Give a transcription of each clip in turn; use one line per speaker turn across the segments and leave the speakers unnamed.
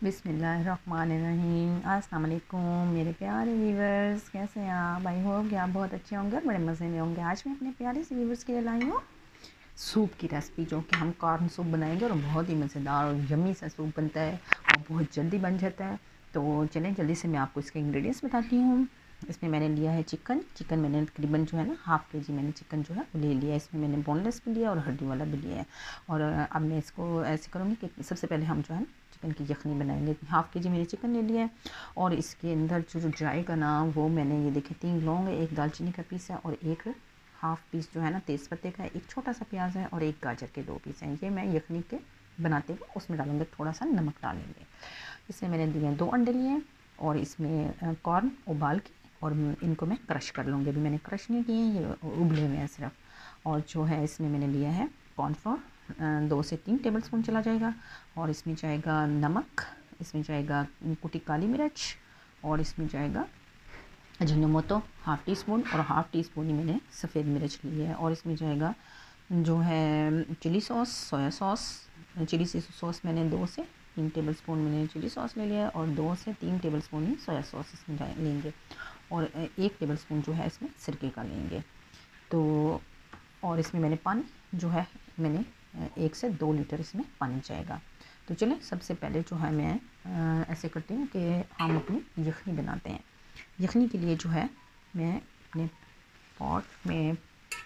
बिस्मिल्लाहिर्रहमानिर्रहीम। अस्सलाम वालेकुम मेरे प्यारे व्यूवर्स, कैसे हैं आप? आई होप कि आप बहुत अच्छे होंगे और बड़े मज़े में होंगे। आज मैं अपने प्यारे से व्यूवर्स के लिए लाई हूँ सूप की रेसिपी, जो कि हम कॉर्न सूप बनाएंगे और बहुत ही मज़ेदार और यम्मी सा सूप बनता है और बहुत जल्दी बन जाता है। तो चलें जल्दी से मैं आपको इसके इंग्रेडिएंट्स बताती हूँ। इसमें मैंने लिया है चिकन मैंने तकरीबन जो है ना हाफ़ के जी मैंने चिकन जो है वो ले लिया है। इसमें मैंने बोनलेस भी लिया और हड्डी वाला भी लिया है। और अब मैं इसको ऐसे करूँगी कि सबसे पहले हम जो है चिकन की यखनी बनाएंगे। हाफ़ के जी मैंने चिकन ले लिया है और इसके अंदर जो जाएगा ना वो मैंने ये देखे 3 लौंग है, 1 दालचीनी का पीस है और एक हाफ़ पीस जो है ना तेज़ पत्ते का, एक छोटा सा प्याज है और एक गाजर के 2 पीस हैं। ये मैं यखनी के बनाते हुए उसमें डालूंगे, थोड़ा सा नमक डालेंगे। इसमें मैंने लिए 2 अंडे लिए और इसमें कॉर्न उबाल के और इनको मैं क्रश कर लूँगी। अभी मैंने क्रश नहीं किए, ये उबले हुए हैं सिर्फ। और जो है इसमें मैंने लिया है कॉर्नफ्लोर 2 से 3 टेबल स्पून चला जाएगा। और इसमें जाएगा नमक, इसमें जाएगा कुटी काली मिर्च और इसमें जाएगा अजीनोमोटो हाफ़ टी स्पून और हाफ़ टी स्पून ही मैंने सफ़ेद मिर्च ली है। और इसमें जाएगा जो है chilli sauce, soya sauce. Chilli sauce मैंने 2 से 3 टेबल स्पून मैंने चिली सॉस ले लिया है और 2 से 3 टेबल स्पून ही सोया सॉस इसमें लेंगे और 1 टेबल स्पून जो है इसमें सिरके का लेंगे। तो और इसमें मैंने पानी जो है मैंने 1 से 2 लीटर इसमें पानी जाएगा। तो चलें सबसे पहले जो है मैं ऐसे करती हूँ कि हम अपनी यखनी बनाते हैं। यखनी के लिए जो है मैं अपने पॉट में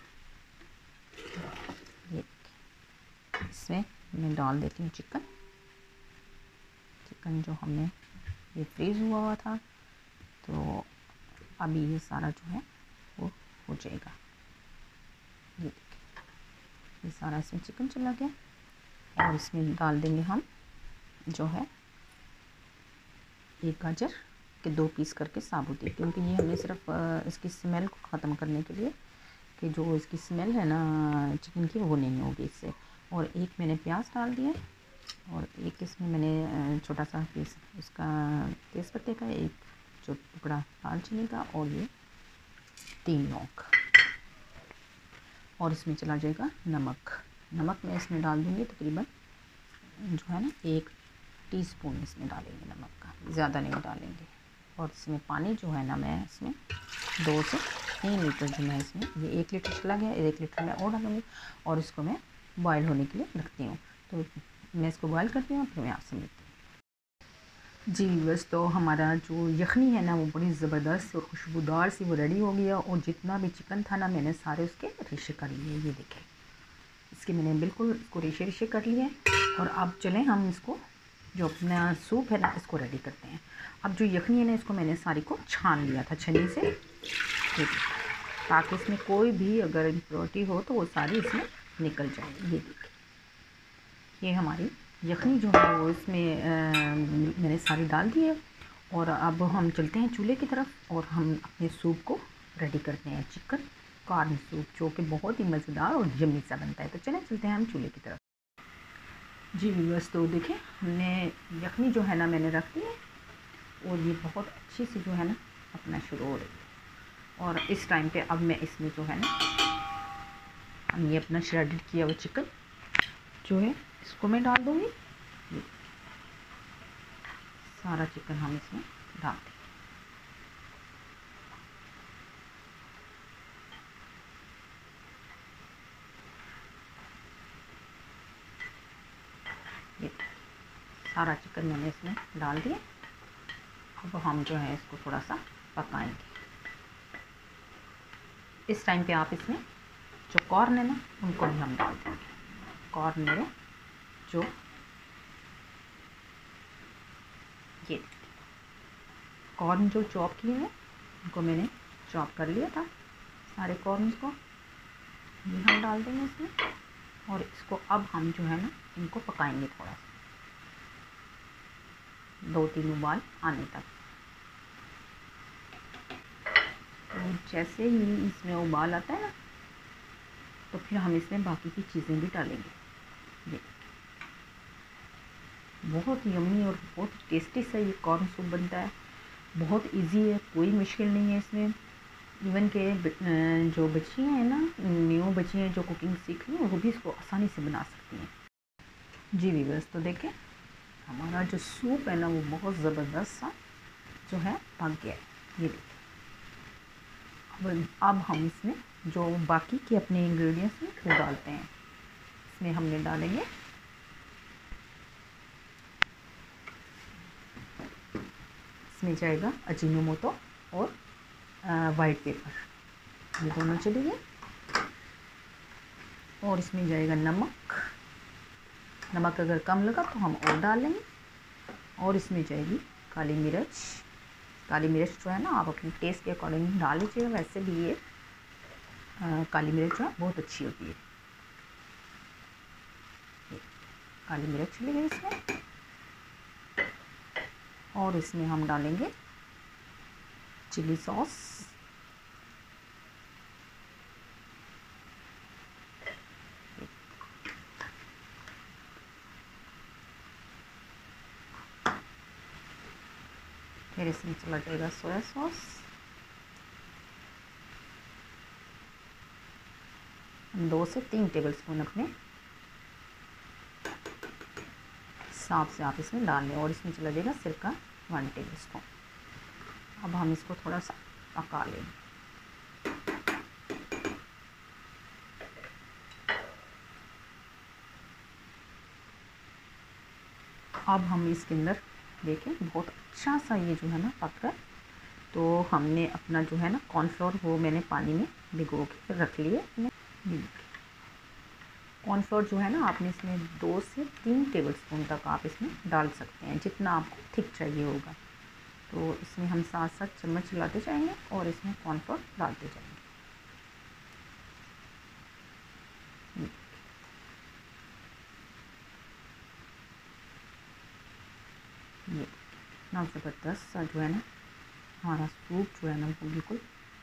ये इसमें मैं डाल देती हूँ चिकन जो हमने ये फ्रीज़ हुआ था। तो अभी ये सारा जो है वो हो जाएगा। ये देखिए ये सारा इसमें चिकन चला गया और इसमें डाल देंगे हम जो है 1 गाजर के 2 पीस करके साबुत ही, क्योंकि ये हमने सिर्फ इसकी स्मेल को ख़त्म करने के लिए कि जो इसकी स्मेल है ना चिकन की वो नहीं होगी इससे। और 1 मैंने प्याज डाल दिया और 1 इसमें मैंने छोटा सा पीस उसका तेज़ पत्ते का, 1 जो टुकड़ा दालचीनी का और ये 3 लौंग। और इसमें चला जाएगा नमक मैं इसमें डाल दूँगी तकरीबन जो है ना 1 टीस्पून इसमें डालेंगे नमक का, ज़्यादा नहीं डालेंगे। और इसमें पानी जो है ना मैं इसमें 2 से 3 लीटर जो मैं इसमें ये 1 लीटर चला गया, 1 लीटर मैं और डालूँगी और इसको मैं बॉयल होने के लिए रखती हूँ। तो मैं इसको बॉयल करती हूँ फिर मैं आपसे मिलती हूँ। जी बस तो हमारा जो यखनी है ना वो बड़ी ज़बरदस्त और खुशबूदार सी वो रेडी हो गया और जितना भी चिकन था ना मैंने सारे उसके रेशे कर लिए। ये देखें इसके मैंने बिल्कुल इसको रेशे कर लिए। और अब चलें हम इसको जो अपना सूप है ना इसको रेडी करते हैं। अब जो यखनी है ना इसको मैंने सारी को छान लिया था छन्नी से, ताकि इसमें कोई भी अगर इम्प्योरिटी हो तो वो सारी इसमें निकल जाए। ये देखिए ये हमारी यखनी जो है वो इसमें मैंने सारी डाल दी है। और अब हम चलते हैं चूल्हे की तरफ और हम अपने सूप को रेडी करते हैं, चिकन कॉर्न सूप, जो कि बहुत ही मज़ेदार और यम्मी सा बनता है। तो चलें चलते हैं हम चूल्हे की तरफ। जी बस तो देखें हमने यखनी जो है ना मैंने रख दी है और ये बहुत अच्छी सी जो है ना अपना शुरू हो रही है। और इस टाइम पे अब मैं इसमें जो है ना हम ये अपना श्रेडेड किया हुआ चिकन जो है इसको मैं डाल दूँगी। सारा चिकन हम इसमें डाल देंगे। ये सारा चिकन मैंने इसमें डाल दिया। अब हम जो है इसको थोड़ा सा पकाएंगे। इस टाइम पे आप इसमें जो कॉर्न है ना उनको भी हम डाल देंगे। कॉर्न मेरे जो ये कॉर्न जो चॉप किए हैं उनको मैंने चॉप कर लिया था सारे कॉर्न को, ये हम डाल देंगे इसमें। और इसको अब हम जो है ना इनको पकाएंगे थोड़ा सा 2-3 उबाल आने तक। तो जैसे ही इसमें उबाल आता है ना तो फिर हम इसमें बाकी की चीज़ें भी डालेंगे। ये बहुत यम्मी और बहुत टेस्टी सा ये कॉर्न सूप बनता है। बहुत इजी है, कोई मुश्किल नहीं है इसमें। इवन के जो बच्चियाँ हैं ना, न्यू बच्चियाँ जो कुकिंग सीख रही हैं वो भी इसको आसानी से बना सकती हैं। जी व्यूअर्स तो देखें हमारा जो सूप है ना वो बहुत ज़बरदस्त सा जो है पक गया है। ये देखिए, अब हम इसमें जो बाकी के अपने इंग्रेडिएंट्स हैं वो डालते हैं। इसमें हमने डालेंगे इसमें जाएगा अजीनोमोटो और वाइट पेपर, ये दोनों चलेंगे। और इसमें जाएगा नमक, नमक अगर कम लगा तो हम और डाल लेंगे। और इसमें जाएगी काली मिर्च। काली मिर्च जो है ना आप अपने टेस्ट के अकॉर्डिंग डाल लीजिएगा। वैसे भी ये काली मिर्च जो है बहुत अच्छी होती है। काली मिर्च चली गई इसमें। और इसमें हम डालेंगे चिली सॉस, फिर इसमें चला जाएगा सोया सॉस, हम 2 से 3 टेबलस्पून अपने हिसाब से आप इसमें डाल लें। और इसमें चला जाएगा सिरका 1 टेबलस्पून। अब हम इसको थोड़ा सा पका लें। अब हम इसके अंदर देखें बहुत अच्छा सा ये जो है ना पक रहा है। तो हमने अपना जो है ना कॉर्नफ्लोर वो मैंने पानी में भिगो के रख लिए। कॉर्नफ्लोर जो है ना आपने इसमें 2 से 3 टेबलस्पून तक आप इसमें डाल सकते हैं, जितना आपको थिक चाहिए होगा। तो इसमें हम 7-7 चम्मच चलाते जाएंगे और इसमें कॉर्नफ्लोर डालते जाएंगे। ये इतना ज़बरदस्त सा जो है ना हमारा सूप जो है ना वो बिल्कुल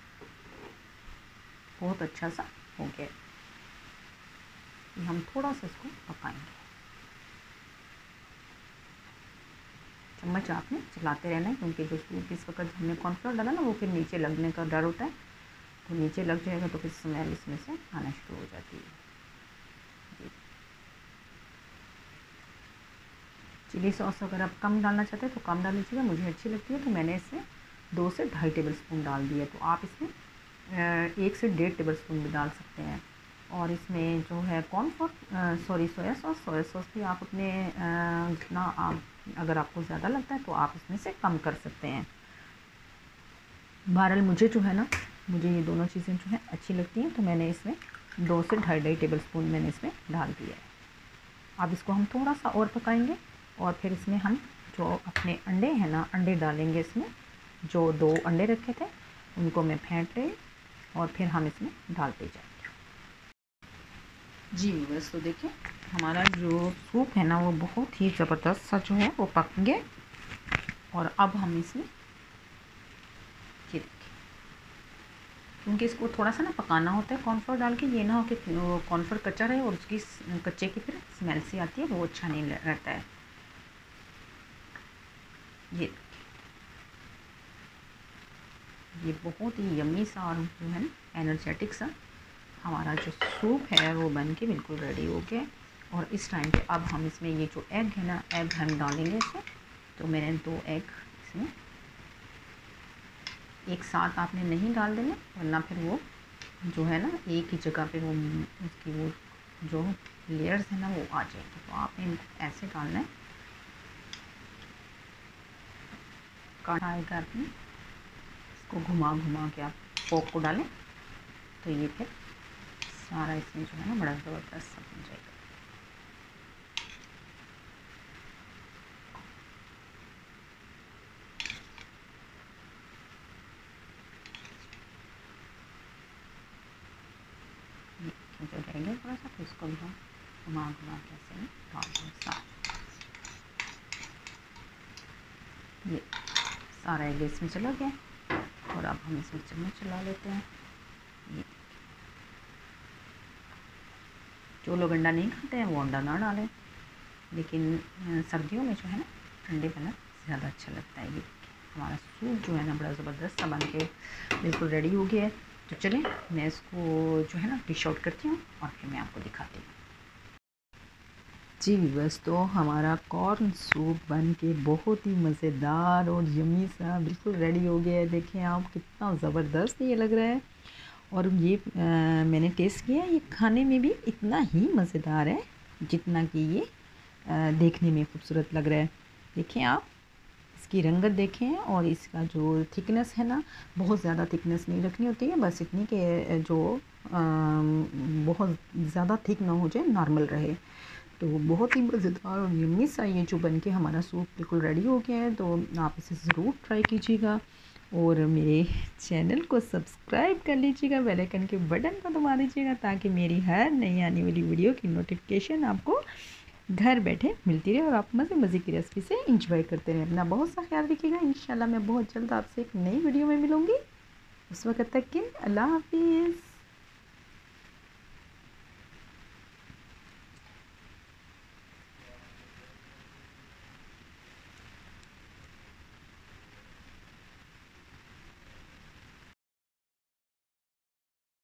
बहुत अच्छा सा हो गया। ये हम थोड़ा सा इसको पकाएंगे। चम्मच आपने चलाते रहना है, क्योंकि जो सूप इस वक्त हमने कॉर्नफ्लोर डाला ना वो फिर नीचे लगने का डर होता है। तो नीचे लग जाएगा तो फिर स्मेल इसमें से आना शुरू हो जाती है। चिली सॉस अगर आप कम डालना चाहते हैं तो कम डाल लीजिएगा, मुझे अच्छी लगती है तो मैंने इसमें 2 से 2.5 टेबलस्पून डाल दिया। तो आप इसमें 1 से 1.5 टेबलस्पून भी डाल सकते हैं। और इसमें जो है सोया सॉस भी आप अपने जितना आप अगर आपको ज़्यादा लगता है तो आप इसमें से कम कर सकते हैं। बहरहाल मुझे जो है ना मुझे ये दोनों चीज़ें जो है अच्छी लगती हैं, तो मैंने इसमें 2 से 2.5 टेबलस्पून मैंने इसमें डाल दिया है। अब इसको हम थोड़ा सा और पकाएंगे और फिर इसमें हम जो अपने अंडे हैं ना अंडे डालेंगे। इसमें जो 2 अंडे रखे थे उनको मैं फेंट रही और फिर हम इसमें डालते जाएंगे। जी बस तो देखिए हमारा जो सूप है ना वो बहुत ही ज़बरदस्त सा जो है वो पक गया। और अब हम इसमें ये देखिए, क्योंकि इसको थोड़ा सा ना पकाना होता है कॉर्नफ्लोर डाल के, ये ना हो कि कॉर्नफ्लोर कच्चा रहे और उसकी कच्चे की फिर स्मेल सी आती है, वो अच्छा नहीं रहता है। ये बहुत ही यम्मी सा और जो है ना एनर्जेटिक सा हमारा जो सूप है वो बन के बिल्कुल रेडी हो गया। और इस टाइम पे अब हम इसमें ये जो एग है ना एग हम डालेंगे इसमें। तो मैंने 2 एग इसमें एक साथ आपने नहीं डाल देना, वरना फिर वो जो है ना एक ही जगह पे वो उसकी वो जो लेयर्स है ना वो आ जाएंगे। तो आपने इनको ऐसे डालना है, कढ़ाई करके इसको घुमा घुमा के आप फोक को डालें तो ये फिर सारा इसमें जो है ना बड़ा ज़बरदस्त सा बन जाएगा। जो रहेंगे थोड़ा सा तो इसको भी हम घुमा घुमा के ऐसे में डाल दें सारा। ये सारा एग इसमें चला गया और अब हम इसमें चम्मच चला लेते हैं। ये जो लोग अंडा नहीं खाते हैं वो अंडा ना डालें, लेकिन सर्दियों में जो है ना अंडे बना ज़्यादा अच्छा लगता है। ये हमारा सूप जो है ना बड़ा ज़बरदस्त सा बन के बिल्कुल रेडी हो गया है। तो चलें मैं इसको जो है ना डिश आउट करती हूँ और फिर मैं आपको दिखाती हूँ। जी व्यूअर्स, तो हमारा कॉर्न सूप बन के बहुत ही मज़ेदार और यम्मी सा बिल्कुल रेडी हो गया है। देखें आप, कितना ज़बरदस्त ये लग रहा है। और ये मैंने टेस्ट किया, ये खाने में भी इतना ही मज़ेदार है जितना कि ये देखने में खूबसूरत लग रहा है। देखें आप, इसकी रंगत देखें और इसका जो थिकनेस है ना, बहुत ज़्यादा थिकनेस नहीं रखनी होती है, बस इतनी कि जो बहुत ज़्यादा थिक ना हो जाए, नॉर्मल रहे। तो बहुत ही मज़ेदार और यम्मी सा ये जो बन के हमारा सूप बिल्कुल रेडी हो गया है। तो आप इसे ज़रूर ट्राई कीजिएगा और मेरे चैनल को सब्सक्राइब कर लीजिएगा, बेल आइकन के बटन को दबा दीजिएगा ताकि मेरी हर नई आने वाली वीडियो की नोटिफिकेशन आपको घर बैठे मिलती रहे और आप मज़े की रेसिपी से इंजॉय करते रहें। अपना बहुत सा ख्याल रखिएगा। इंशाल्लाह मैं बहुत जल्द आपसे एक नई वीडियो में मिलूँगी। उस वक्त तक के अल्लाह हाफिज़।